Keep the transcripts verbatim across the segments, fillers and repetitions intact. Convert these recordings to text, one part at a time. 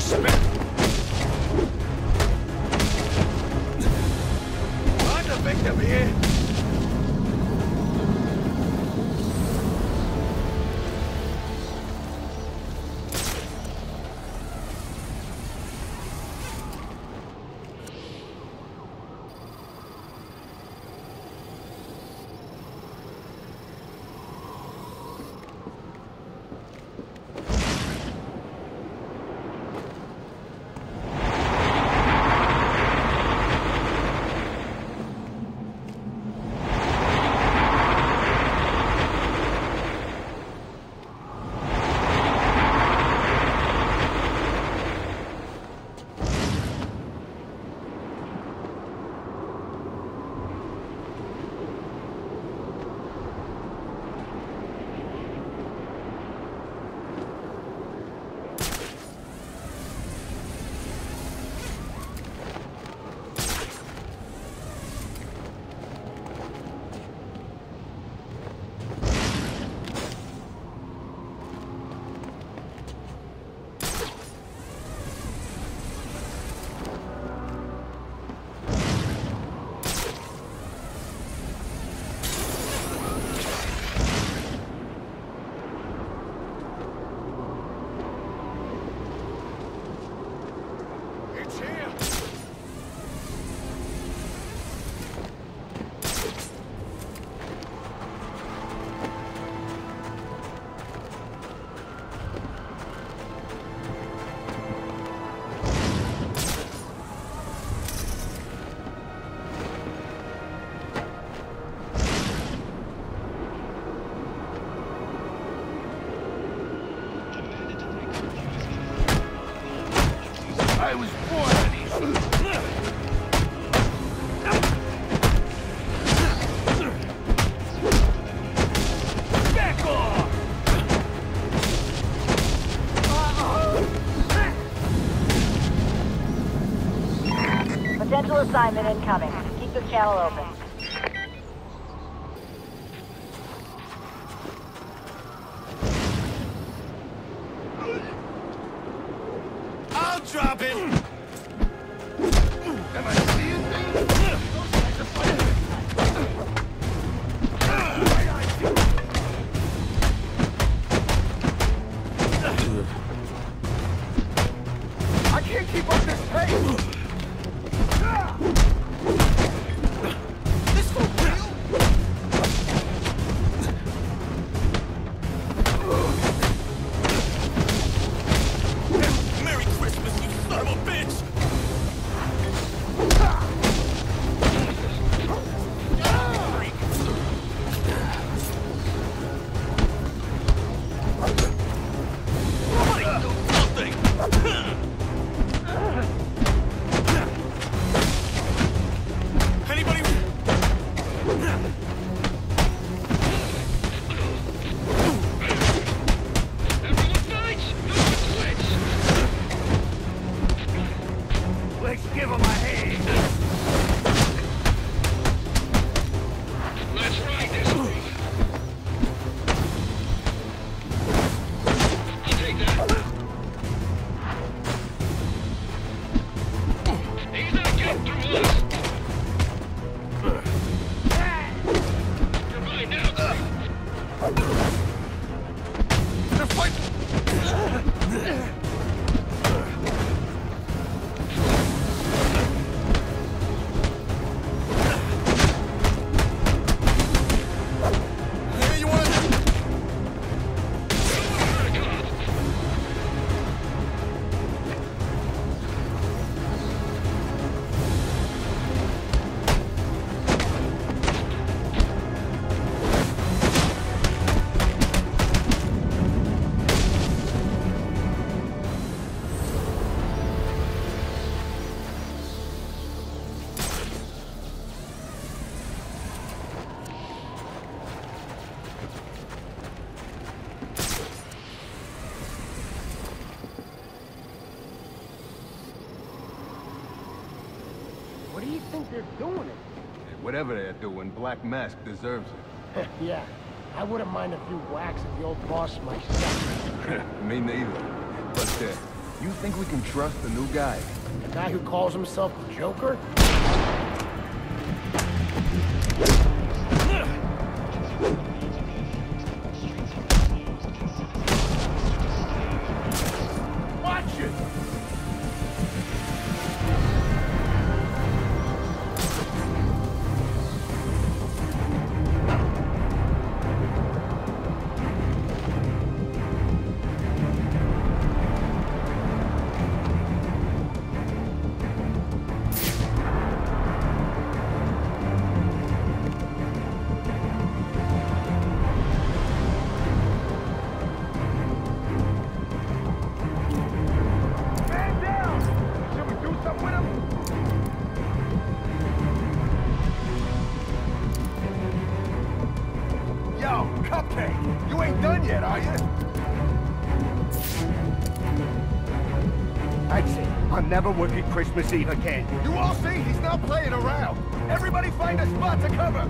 spit! I'm the victim here! I was born on these. Back off! Potential assignment incoming. Keep this channel open. Drop it! Am I seeing things? Those guys are fighting! I can't keep up this pace! This for real? Merry Christmas, you son of a bitch! Let's give him a hand! Let's ride this thing! You take that! He's not getting through us! You're mine now, they're fighting! What do you think they're doing it? Whatever they're doing, Black Mask deserves it. Yeah, I wouldn't mind a few whacks at the old boss myself. Me neither. But, uh, You think we can trust the new guy? The guy who calls himself the Joker? Watch it! You ain't done yet, are you? That's it. I'm never working Christmas Eve again. You all see he's not playing around. Everybody find a spot to cover.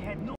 had no...